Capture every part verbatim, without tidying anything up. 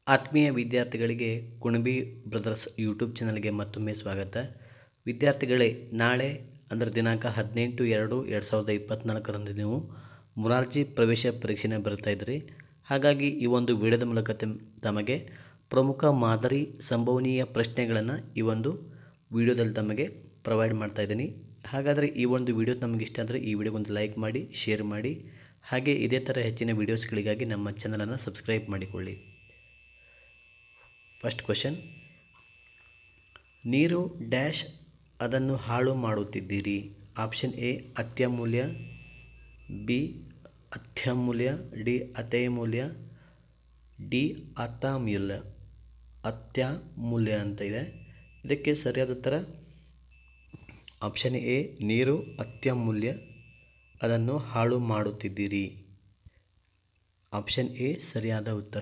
ಆತ್ಮೀಯ ವಿದ್ಯಾರ್ಥಿಗಳಿಗೆ Kunbi brothers YouTube ಚಾನಲ್ಗೆ ಮತ್ತೊಮ್ಮೆ ಸ್ವಾಗತ. ವಿದ್ಯಾರ್ಥಿಗಳೇ, ನಾಳೆ ಅಂದರೆ ದಿನಾಂಕ ಹದಿನೆಂಟು ಎರಡು ಎರಡು ಸಾವಿರದ ಇಪ್ಪತ್ತ್ನಾಲ್ಕರಂದು ನೀವು ಮೊರಾರ್ಜಿ ಪ್ರವೇಶ ಪರೀಕ್ಷೆನ ಬರ್ತಾ ಇದ್ರಿ. ಹಾಗಾಗಿ ಈ ಒಂದು ವಿಡಿಯೋದ ಮೂಲಕ ತಮಗೆ ಪ್ರಮುಖ ಮಾದರಿ ಸಂಭವನೀಯ ಪ್ರಶ್ನೆಗಳನ್ನು ಈ ಒಂದು ವಿಡಿಯೋದಲ್ಲಿ ತಮಗೆ ಪ್ರೊವೈಡ್ ಮಾಡ್ತಾ ಇದ್ದೀನಿ. ಹಾಗಾದರೆ ಈ ಒಂದು ವಿಡಿಯೋ ನಮಗೆ ಇಷ್ಟ ಅಂದರೆ ಈ ವಿಡಿಯೋಗೊಂದು ಲೈಕ್ ಮಾಡಿ, ಶೇರ್ ಮಾಡಿ, ಹಾಗೆ ಇದೇ ಥರ ಹೆಚ್ಚಿನ ವೀಡಿಯೋಸ್ಗಳಿಗಾಗಿ ನಮ್ಮ ಚಾನಲನ್ನು ಸಬ್ಸ್ಕ್ರೈಬ್ ಮಾಡಿಕೊಳ್ಳಿ. ಫಸ್ಟ್ ಕ್ವೆಶನ್, ನೀರು ಡ್ಯಾಶ್ ಅದನ್ನು ಹಾಳು ಮಾಡುತ್ತಿದ್ದೀರಿ. ಆಪ್ಷನ್ ಎ ಅತ್ಯಮೂಲ್ಯ, ಬಿ ಅತ್ಯಮೂಲ್ಯ, ಡಿ ಅತ್ಯಮೂಲ್ಯ, ಡಿ ಅತ್ಯಮೂಲ್ಯ ಅತ್ಯಮೂಲ್ಯ ಅಂತ ಇದೆ. ಇದಕ್ಕೆ ಸರಿಯಾದ ಉತ್ತರ ಆಪ್ಷನ್ ಎ ನೀರು ಅತ್ಯಮೂಲ್ಯ ಅದನ್ನು ಹಾಳು ಮಾಡುತ್ತಿದ್ದೀರಿ. ಆಪ್ಷನ್ ಎ ಸರಿಯಾದ ಉತ್ತರ.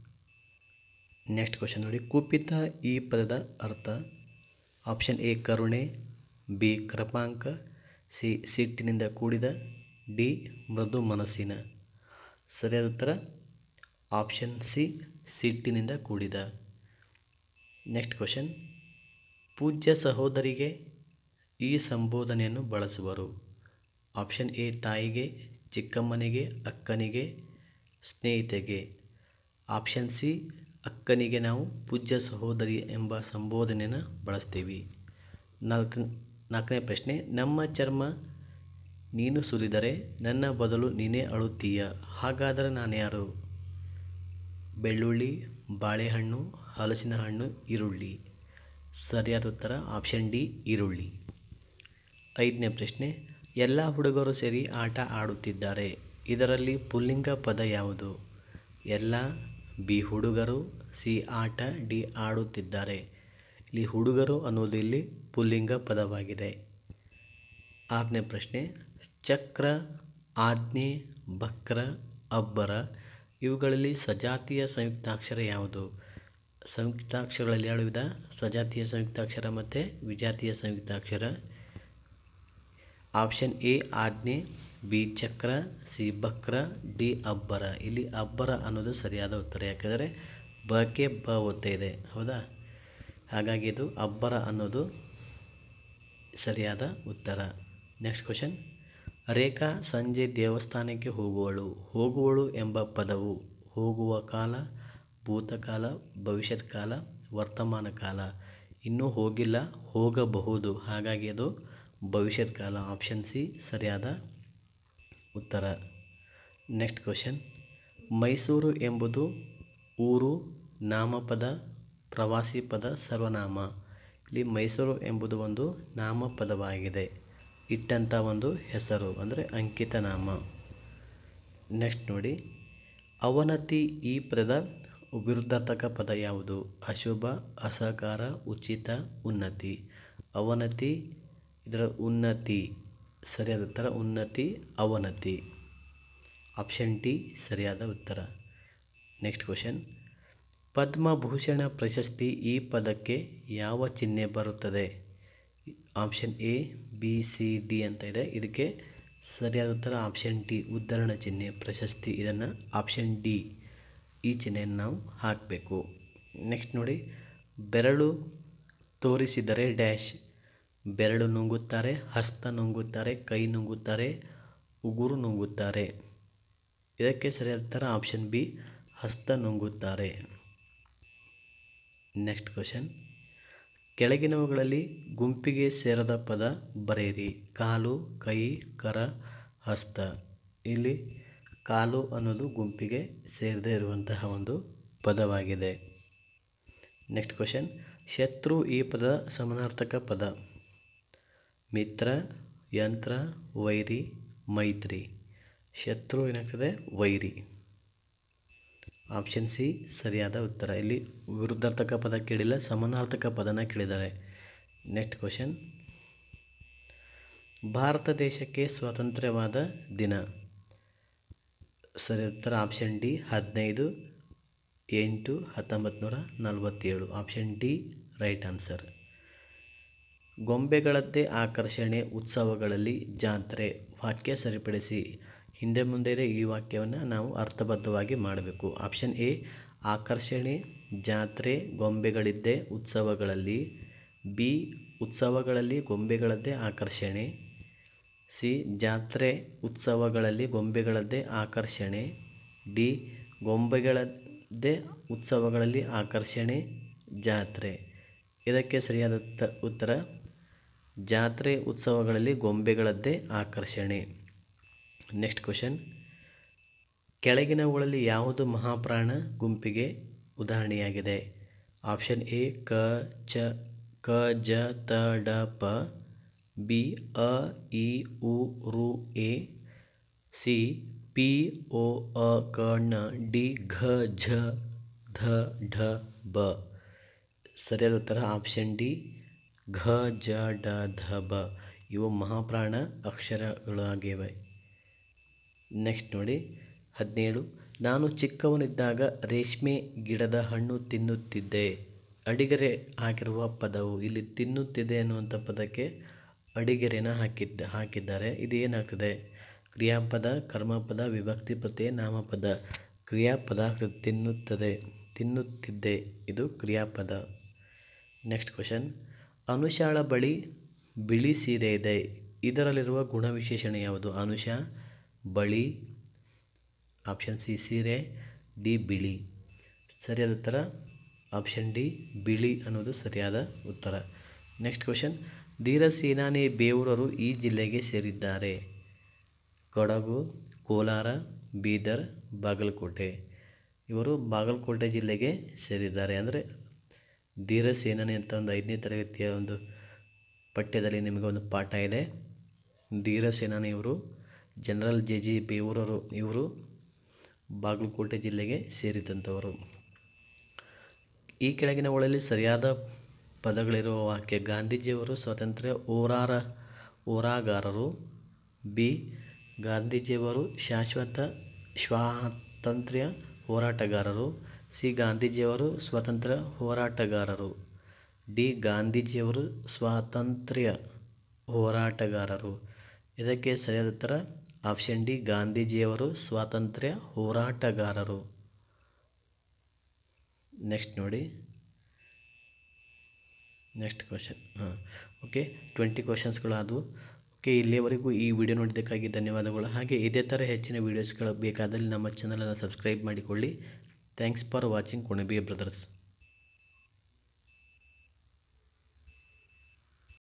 ನೆಕ್ಸ್ಟ್ ಕ್ವೆಶನ್ ನೋಡಿ, ಕುಪಿತ ಈ ಪದದ ಅರ್ಥ. ಆಪ್ಷನ್ ಎ ಕರುಣೆ, ಬಿ ಕೃಪಾಂಕ, ಸಿ ಸಿಟ್ಟಿನಿಂದ ಕೂಡಿದ, ಡಿ ಮೃದು ಮನಸ್ಸಿನ. ಸರಿಯಾದ ಉತ್ತರ ಆಪ್ಷನ್ ಸಿ ಸಿಟ್ಟಿನಿಂದ ಕೂಡಿದ. ನೆಕ್ಸ್ಟ್ ಕ್ವೆಶನ್, ಪೂಜ್ಯ ಸಹೋದರಿಗೆ ಈ ಸಂಬೋಧನೆಯನ್ನು ಬಳಸುವರು. ಆಪ್ಷನ್ ಎ ತಾಯಿಗೆ, ಚಿಕ್ಕಮ್ಮನಿಗೆ, ಅಕ್ಕನಿಗೆ, ಸ್ನೇಹಿತೆಗೆ. ಆಪ್ಷನ್ ಸಿ ಅಕ್ಕನಿಗೆ ನಾವು ಪೂಜ್ಯ ಸಹೋದರಿ ಎಂಬ ಸಂಬೋಧನೆಯನ್ನು ಬಳಸ್ತೀವಿ. ನಾಲ್ಕು ನಾಲ್ಕನೇ ಪ್ರಶ್ನೆ, ನಮ್ಮ ಚರ್ಮ ನೀನು ಸುಲಿದರೆ ನನ್ನ ಬದಲು ನೀನೇ ಅಳುತ್ತೀಯ, ಹಾಗಾದರೆ ನಾನು ಯಾರು? ಬೆಳ್ಳುಳ್ಳಿ, ಬಾಳೆಹಣ್ಣು, ಹಲಸಿನ ಹಣ್ಣು, ಈರುಳ್ಳಿ. ಸರಿಯಾದ ಉತ್ತರ ಆಪ್ಷನ್ ಡಿ ಈರುಳ್ಳಿ. ಐದನೇ ಪ್ರಶ್ನೆ, ಎಲ್ಲ ಹುಡುಗರು ಸೇರಿ ಆಟ ಆಡುತ್ತಿದ್ದಾರೆ. ಇದರಲ್ಲಿ ಪುಲ್ಲಿಂಗ ಪದ ಯಾವುದು? ಎಲ್ಲ, ಬಿ ಹುಡುಗರು, ಸಿ ಆಟ, ಡಿ ಆಡುತ್ತಿದ್ದಾರೆ. ಇಲ್ಲಿ ಹುಡುಗರು ಅನ್ನೋದು ಇಲ್ಲಿ ಪುಲ್ಲಿಂಗ ಪದವಾಗಿದೆ. ಆರನೇ ಪ್ರಶ್ನೆ, ಚಕ್ರ, ಆಜ್ಞೆ, ಬಕ್ರ, ಅಬ್ಬರ ಇವುಗಳಲ್ಲಿ ಸಜಾತಿಯ ಸಂಯುಕ್ತಾಕ್ಷರ ಯಾವುದು? ಸಂಯುಕ್ತಾಕ್ಷರಗಳಲ್ಲಿ ಎರಡು ವಿಧ, ಸಜಾತಿಯ ಸಂಯುಕ್ತಾಕ್ಷರ ಮತ್ತು ವಿಜಾತಿಯ ಸಂಯುಕ್ತಾಕ್ಷರ. ಆಪ್ಷನ್ ಎ ಆಜ್ಞೆ, ಬಿ ಚಕ್ರ, ಸಿ ಬಕ್ರ, ಡಿ ಅಬ್ಬರ. ಇಲ್ಲಿ ಅಬ್ಬರ ಅನ್ನೋದು ಸರಿಯಾದ ಉತ್ತರ, ಯಾಕೆಂದರೆ ಬಕ್ಕೆ ಬ ಒತ್ತ ಇದೆ, ಹೌದಾ? ಹಾಗಾಗಿ ಇದು ಅಬ್ಬರ ಅನ್ನೋದು ಸರಿಯಾದ ಉತ್ತರ. ನೆಕ್ಸ್ಟ್ ಕ್ವೆಶನ್, ರೇಖಾ ಸಂಜೆ ದೇವಸ್ಥಾನಕ್ಕೆ ಹೋಗುವಳು. ಹೋಗುವಳು ಎಂಬ ಪದವು ಹೋಗುವ ಕಾಲ, ಭೂತಕಾಲ, ಭವಿಷ್ಯತ್ ಕಾಲ, ವರ್ತಮಾನ ಕಾಲ. ಇನ್ನೂ ಹೋಗಿಲ್ಲ, ಹೋಗಬಹುದು, ಹಾಗಾಗಿ ಅದು ಭವಿಷ್ಯತ್ ಕಾಲ. ಆಪ್ಷನ್ ಸಿ ಸರಿಯಾದ ಉತ್ತರ. ನೆಕ್ಸ್ಟ್ ಕ್ವೆಶನ್, ಮೈಸೂರು ಎಂಬುದು ಊರು, ನಾಮಪದ, ಪ್ರವಾಸಿ ಪದ, ಸರ್ವನಾಮ. ಇಲ್ಲಿ ಮೈಸೂರು ಎಂಬುದು ಒಂದು ನಾಮಪದವಾಗಿದೆ, ಇಟ್ಟಂಥ ಒಂದು ಹೆಸರು ಅಂದರೆ ಅಂಕಿತ ನಾಮ. ನೆಕ್ಸ್ಟ್ ನೋಡಿ, ಅವನತಿ ಈ ಪದದ ವಿರುದ್ಧಾರ್ಥಕ ಪದ ಯಾವುದು? ಅಶುಭ, ಅಸಹಕಾರ, ಉಚಿತ, ಉನ್ನತಿ. ಅವನತಿ ಇದರ ಉನ್ನತಿ. ಸರಿಯಾದ ಉತ್ತರ ಉನ್ನತಿ, ಅವನತಿ. ಆಪ್ಷನ್ ಡಿ ಸರಿಯಾದ ಉತ್ತರ. ನೆಕ್ಸ್ಟ್ ಕ್ವೆಶನ್, ಪದ್ಮಭೂಷಣ ಪ್ರಶಸ್ತಿ ಈ ಪದಕ್ಕೆ ಯಾವ ಚಿಹ್ನೆ ಬರುತ್ತದೆ? Option A, B, C, D ಅಂತ ಇದೆ. ಇದಕ್ಕೆ ಸರಿಯಾದ ಉತ್ತರ ಆಪ್ಷನ್ ಡಿ ಉದ್ಧರಣ ಚಿಹ್ನೆ ಪ್ರಶಸ್ತಿ. ಇದನ್ನು ಆಪ್ಷನ್ ಡಿ ಈ ಚಿಹ್ನೆಯನ್ನು ನಾವು ಹಾಕಬೇಕು. ನೆಕ್ಸ್ಟ್ ನೋಡಿ, ಬೆರಳು ತೋರಿಸಿದರೆ ಡ್ಯಾಶ್. ಬೆರಳು ನುಂಗುತ್ತಾರೆ, ಹಸ್ತ ನುಂಗುತ್ತಾರೆ, ಕೈ ನುಂಗುತ್ತಾರೆ, ಉಗುರು ನುಂಗುತ್ತಾರೆ. ಇದಕ್ಕೆ ಸರಿಯಾದ ಉತ್ತರ ಆಪ್ಷನ್ ಬಿ ಹಸ್ತ ನುಂಗುತ್ತಾರೆ. ನೆಕ್ಸ್ಟ್ ಕ್ವೆಶನ್, ಕೆಳಗಿನವುಗಳಲ್ಲಿ ಗುಂಪಿಗೆ ಸೇರದ ಪದ ಬರೆಯಿರಿ. ಕಾಲು, ಕೈ, ಕರ, ಹಸ್ತ. ಇಲ್ಲಿ ಕಾಲು ಅನ್ನೋದು ಗುಂಪಿಗೆ ಸೇರದೇ ಇರುವಂತಹ ಒಂದು ಪದವಾಗಿದೆ. ನೆಕ್ಸ್ಟ್ ಕ್ವೆಶನ್, ಶತ್ರು ಈ ಪದ ಸಮಾನಾರ್ಥಕ ಪದ. ಮಿತ್ರ, ಯಂತ್ರ, ವೈರಿ, ಮೈತ್ರಿ. ಶತ್ರು ಏನಾಗ್ತದೆ? ವೈರಿ. ಆಪ್ಷನ್ ಸಿ ಸರಿಯಾದ ಉತ್ತರ. ಇಲ್ಲಿ ವಿರುದ್ಧಾರ್ಥಕ ಪದ ಕೇಳಿಲ್ಲ, ಸಮಾನಾರ್ಥಕ ಪದನ ಕೇಳಿದ್ದಾರೆ. ನೆಕ್ಸ್ಟ್ ಕ್ವೆಶನ್, ಭಾರತ ದೇಶಕ್ಕೆ ಸ್ವಾತಂತ್ರ್ಯವಾದ ದಿನ. ಸರಿಯಾದ ಉತ್ತರ ಆಪ್ಷನ್ ಡಿ ಹದಿನೈದು ಎಂಟು ಹತ್ತೊಂಬತ್ತು ನೂರ ನಲವತ್ತೇಳು. Option D right answer. ಗೊಂಬೆಗಳದ್ದೇ ಆಕರ್ಷಣೆ ಉತ್ಸವಗಳಲ್ಲಿ ಜಾತ್ರೆ. ವಾಕ್ಯ ಸರಿಪಡಿಸಿ. ಹಿಂದೆ ಮುಂದೆ ಇದೆ, ಈ ವಾಕ್ಯವನ್ನು ನಾವು ಅರ್ಥಬದ್ಧವಾಗಿ ಮಾಡಬೇಕು. ಆಪ್ಷನ್ ಎ ಆಕರ್ಷಣೆ, ಜಾತ್ರೆ, ಗೊಂಬೆಗಳಿದ್ದೇ ಉತ್ಸವಗಳಲ್ಲಿ. ಬಿ ಉತ್ಸವಗಳಲ್ಲಿ ಗೊಂಬೆಗಳದ್ದೇ ಆಕರ್ಷಣೆ. ಸಿ ಜಾತ್ರೆ ಉತ್ಸವಗಳಲ್ಲಿ ಗೊಂಬೆಗಳದ್ದೇ ಆಕರ್ಷಣೆ. ಡಿ ಗೊಂಬೆಗಳದ್ದೇ ಉತ್ಸವಗಳಲ್ಲಿ ಆಕರ್ಷಣೆ, ಜಾತ್ರೆ. ಇದಕ್ಕೆ ಸರಿಯಾದ ಉತ್ತ ಉತ್ತರ ಜಾತ್ರೆ ಉತ್ಸವಗಳಲ್ಲಿ ಗೊಂಬೆಗಳದ್ದೇ ಆಕರ್ಷಣೆ. ನೆಕ್ಸ್ಟ್ ಕ್ವಶನ್, ಕೆಳಗಿನವುಗಳಲ್ಲಿ ಯಾವುದು ಮಹಾಪ್ರಾಣ ಗುಂಪಿಗೆ ಉದಾಹರಣೆಯಾಗಿದೆ? ಆಪ್ಷನ್ ಎ ಕ ಚ ಕ ಜ ತ ಡ ಪ. ಬಿ ಅ ಇ ಉ ರು ಎ. ಸಿ ಪಿ ಓ ಅ ಕ ಣ. ಡಿ ಘ ಝ ಧ ಢ ಬ. ಸರಿಯಾದ ಉತ್ತರ ಆಪ್ಷನ್ ಡಿ ಘ ಜ ಡ ಧ ಬ. ಇವು ಮಹಾಪ್ರಾಣ ಅಕ್ಷರಗಳಾಗಿವೆ. ನೆಕ್ಸ್ಟ್ ನೋಡಿ ಹದಿನೇಳು, ನಾನು ಚಿಕ್ಕವನಿದ್ದಾಗ ರೇಷ್ಮೆ ಗಿಡದ ಹಣ್ಣು ತಿನ್ನುತ್ತಿದ್ದೆ. ಅಡಿಗೆರೆ ಹಾಕಿರುವ ಪದವು. ಇಲ್ಲಿ ತಿನ್ನುತ್ತಿದೆ ಅನ್ನುವಂಥ ಪದಕ್ಕೆ ಅಡಿಗೆರೆನ ಹಾಕಿದ್ದ ಹಾಕಿದ್ದಾರೆ. ಇದು ಏನಾಗ್ತದೆ? ಕ್ರಿಯಾಪದ, ಕರ್ಮಪದ, ವಿಭಕ್ತಿ ಪ್ರತ್ಯಯ, ನಾಮಪದ. ಕ್ರಿಯಾಪದ ತಿನ್ನುತ್ತದೆ, ತಿನ್ನುತ್ತಿದ್ದೆ, ಇದು ಕ್ರಿಯಾಪದ. ನೆಕ್ಸ್ಟ್ ಕ್ವಶನ್, ಅನುಷಾಳ ಬಳಿ ಬಿಳಿ ಸೀರೆ ಇದೆ. ಇದರಲ್ಲಿರುವ ಗುಣವಿಶೇಷಣ ಯಾವುದು? ಅನುಷ ಬಳಿ. ಆಪ್ಷನ್ ಸಿ ಸೀರೆ. ಡಿ ಬಿಳಿ. ಸರಿಯಾದ ಉತ್ತರ ಆಪ್ಷನ್ ಡಿ ಬಿಳಿ ಅನ್ನೋದು ಸರಿಯಾದ ಉತ್ತರ. ನೆಕ್ಸ್ಟ್ ಕ್ವಶನ್, ಧೀರ ಸೇನಾನಿ ಬೇವೂರರು ಈ ಜಿಲ್ಲೆಗೆ ಸೇರಿದ್ದಾರೆ. ಕೊಡಗು, ಕೋಲಾರ, ಬೀದರ್, ಬಾಗಲಕೋಟೆ. ಇವರು ಬಾಗಲಕೋಟೆ ಜಿಲ್ಲೆಗೆ ಸೇರಿದ್ದಾರೆ. ಅಂದರೆ ಧೀರ ಸೇನಾನಿ ಅಂತ ಒಂದು ಐದನೇ ತರಗತಿಯ ಒಂದು ಪಠ್ಯದಲ್ಲಿ ನಿಮಗೆ ಒಂದು ಪಾಠ ಇದೆ. ಧೀರ ಸೇನಾನಿ ಇವರು ಜನರಲ್ ಜೆ ಜಿ ಬೇವೂರರು ಇವರು ಬಾಗಲಕೋಟೆ ಜಿಲ್ಲೆಗೆ ಸೇರಿದಂಥವರು. ಈ ಕೆಳಗಿನವುಗಳಲ್ಲಿ ಸರಿಯಾದ ಪದಗಳಿರುವ ವಾಕ್ಯ. ಗಾಂಧೀಜಿಯವರು ಸ್ವಾತಂತ್ರ್ಯ ಹೋರಾರ ಹೋರಾಗಾರರು. ಬಿ ಗಾಂಧೀಜಿಯವರು ಶಾಶ್ವತ ಸ್ವಾತಂತ್ರ್ಯ ಹೋರಾಟಗಾರರು. ಸಿ ಗಾಂಧೀಜಿಯವರು ಸ್ವಾತಂತ್ರ್ಯ ಹೋರಾಟಗಾರರು. ಡಿ ಗಾಂಧೀಜಿಯವರು ಸ್ವಾತಂತ್ರ್ಯ ಹೋರಾಟಗಾರರು. ಇದಕ್ಕೆ ಸರಿಯಾದ ಉತ್ತರ ಆಪ್ಷನ್ ಡಿ ಗಾಂಧೀಜಿಯವರು ಸ್ವಾತಂತ್ರ್ಯ ಹೋರಾಟಗಾರರು. ನೆಕ್ಸ್ಟ್ ನೋಡಿ ನೆಕ್ಸ್ಟ್ ಕ್ವಶನ್. ಹಾಂ ಓಕೆ, ಟ್ವೆಂಟಿ ಕ್ವಶನ್ಸ್ಗಳು ಆದವು. ಓಕೆ, ಇಲ್ಲಿಯವರೆಗೂ ಈ ವಿಡಿಯೋ ನೋಡಿದ್ದಕ್ಕಾಗಿ ಧನ್ಯವಾದಗಳು. ಹಾಗೆ ಇದೇ ಥರ ಹೆಚ್ಚಿನ ವೀಡಿಯೋಸ್ಗಳು ಬೇಕಾದಲ್ಲಿ ನಮ್ಮ ಚಾನಲನ್ನು ಸಬ್ಸ್ಕ್ರೈಬ್ ಮಾಡಿಕೊಳ್ಳಿ. Thanks for watching Kunabi brothers.